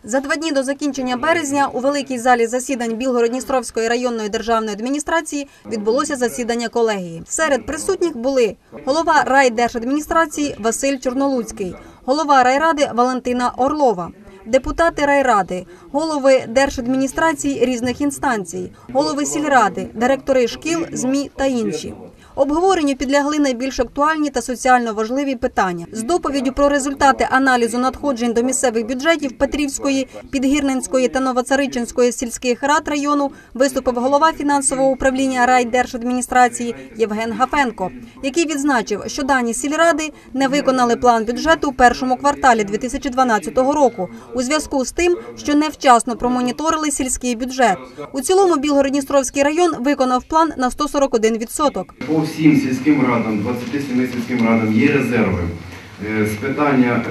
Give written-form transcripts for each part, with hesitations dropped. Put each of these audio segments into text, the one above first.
За 2 дні до закінчення березня у великій залі засідань Білгород-Дністровської районної державної адміністрації відбулося засідання колегії. Серед присутніх були голова райдержадміністрації Василь Чорнолуцький, голова райради Валентина Орлова, депутати райради, голови держадміністрацій різних інстанцій, голови сільради, директори шкіл, ЗМІ та інші. Обговоренню підлягли найбільш актуальні та соціально важливі питання. З доповіддю про результати аналізу надходжень до місцевих бюджетів Петрівської, Підгірненської та Новоцаричинської сільських рад району виступив голова фінансового управління райдержадміністрації Євген Гафенко, який відзначив, що дані сільради не виконали план бюджету у першому кварталі 2012 року у зв'язку з тим, що невчасно промоніторили сільський бюджет. У цілому Білгород-Дністровський район виконав план на 141%. По всім сільським радам, 27 сільським радам є резерви. З питання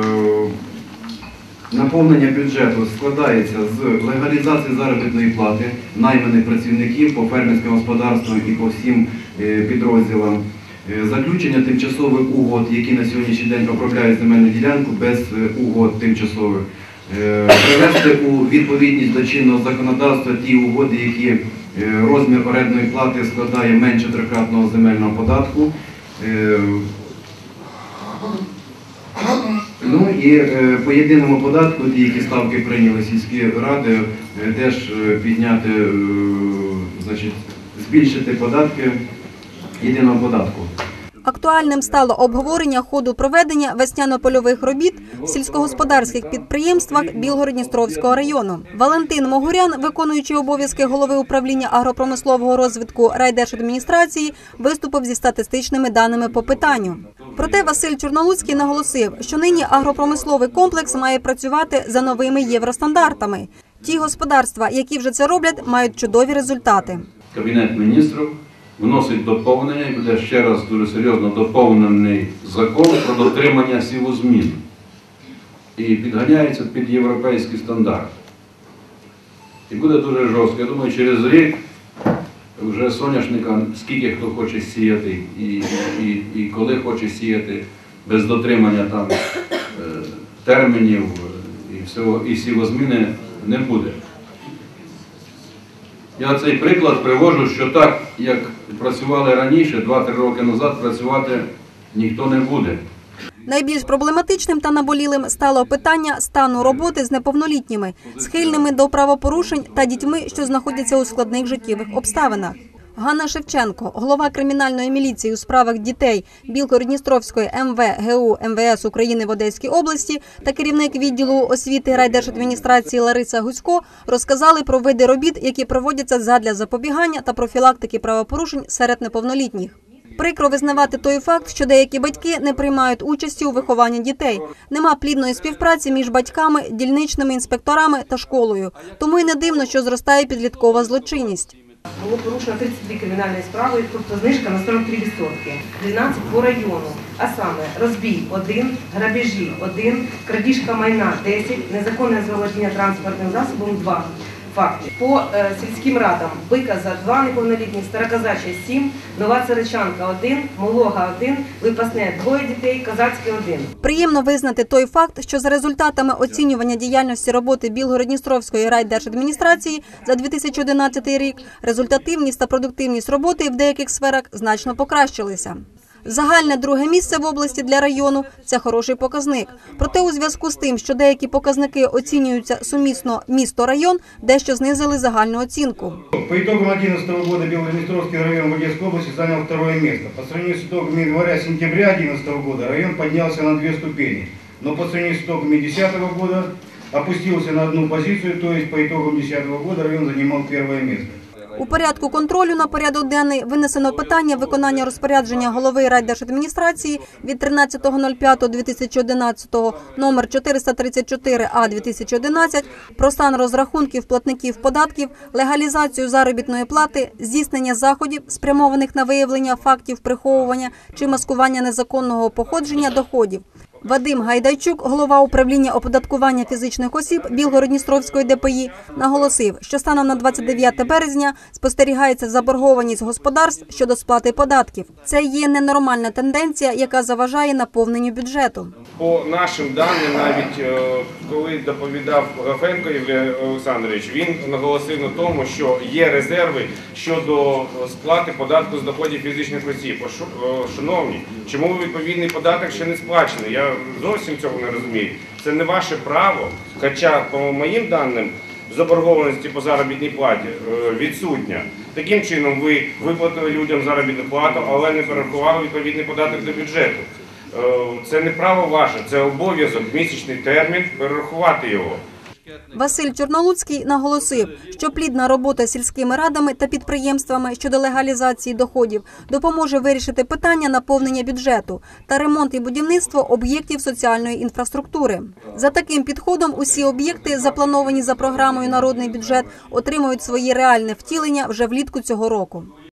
наповнення бюджету складається з легалізації заробітної плати найманих працівників по фермерським господарствам і по всім підрозділам, заключення тимчасових угод, які на сьогоднішній день обробляють земельну ділянку без угод тимчасових, привести у відповідність до чинного законодавства ті угоди, які розмір орендної плати складає менше 3-кратного земельного податку. Ну і по єдиному податку, ті, які ставки прийняли сільські ради, теж підняти, значить, збільшити податки єдиного податку. Актуальним стало обговорення ходу проведення весняно-польових робіт в сільськогосподарських підприємствах Білгород-Дністровського району. Валентин Могурян, виконуючий обов'язки голови управління агропромислового розвитку райдержадміністрації, виступив зі статистичними даними по питанню. Проте Василь Чорнолуцький наголосив, що нині агропромисловий комплекс має працювати за новими євростандартами. Ті господарства, які вже це роблять, мають чудові результати. Кабінет міністрів вносить доповнення і буде ще раз дуже серйозно доповнений закон про дотримання сівозмін. І підганяється під європейський стандарт. І буде дуже жорстко. Я думаю, через рік вже соняшника, скільки хто хоче сіяти і коли хоче сіяти, без дотримання там термінів і сівозміни не буде. Я цей приклад привожу, що так, як працювали раніше, 2-3 роки назад, працювати ніхто не буде. Найбільш проблематичним та наболілим стало питання стану роботи з неповнолітніми, схильними до правопорушень та дітьми, що знаходяться у складних життєвих обставинах. Ганна Шевченко, голова кримінальної міліції у справах дітей Білгород-Дністровської МВ МВС України в Одеській області та керівник відділу освіти райдержадміністрації Лариса Гусько розказали про види робіт, які проводяться задля запобігання та профілактики правопорушень серед неповнолітніх. Прикро визнавати той факт, що деякі батьки не приймають участі у вихованні дітей. Нема плідної співпраці між батьками, дільничними інспекторами та школою. Тому й не дивно, що зростає підліткова злочинність. Було порушено 32 кримінальні справи, тобто знижка на 43%, 12 по району, а саме розбій – 1, грабежі – 1, крадіжка майна – 10, незаконне заволодіння транспортним засобом – 2 факти. По сільським радам Биказа – 2 неповнолітні, Староказача – 7, Нова Царичанка – 1, Молога – 1, Липасне – 2 дітей, Казацьке – 1. Приємно визнати той факт, що за результатами оцінювання діяльності роботи Білгород-Дністровської райдержадміністрації за 2011 рік результативність та продуктивність роботи в деяких сферах значно покращилися. Загальне друге місце в області для району – це хороший показник. Проте у зв'язку з тим, що деякі показники оцінюються сумісно місто-район, дещо знизили загальну оцінку. По итогам 2011 года Белгород-Днестровский район в Одесской области занял 2-е место. По сравнению с итогами января-сентября 2011 года район поднялся на 2 ступени. Но по сравнению с итогами 2010 года опустился на 1 позицию, то есть по итогам 2010 года район занимал 1-е место. У порядку контролю на порядок денний винесено питання виконання розпорядження голови райдержадміністрації від 13.05.2011 номер 434А/2011 про стан розрахунків платників податків, легалізацію заробітної плати, здійснення заходів, спрямованих на виявлення фактів приховування чи маскування незаконного походження доходів. Вадим Гайдайчук, голова управління оподаткування фізичних осіб Білгород-Дністровської ДПІ, наголосив, що станом на 29 березня спостерігається заборгованість господарств щодо сплати податків. Це є ненормальна тенденція, яка заважає наповненню бюджету. По нашим даним, навіть коли доповідав Гафенко Євгеній Олександрович, він наголосив на тому, що є резерви щодо сплати податку з доходів фізичних осіб. Шановні, чому відповідний податок ще не сплачений? Я зовсім цього не розумію. Це не ваше право, хоча, по моїм даним, заборгованості по заробітній платі відсутня. Таким чином ви виплатили людям заробітну плату, але не перерахували відповідний податок до бюджету. Це не право ваше, це обов'язок, місячний термін перерахувати його. Василь Чорнолуцький наголосив, що плідна робота з сільськими радами та підприємствами щодо легалізації доходів допоможе вирішити питання наповнення бюджету та ремонт і будівництво об'єктів соціальної інфраструктури. За таким підходом усі об'єкти, заплановані за програмою «Народний бюджет», отримують своє реальне втілення вже влітку цього року.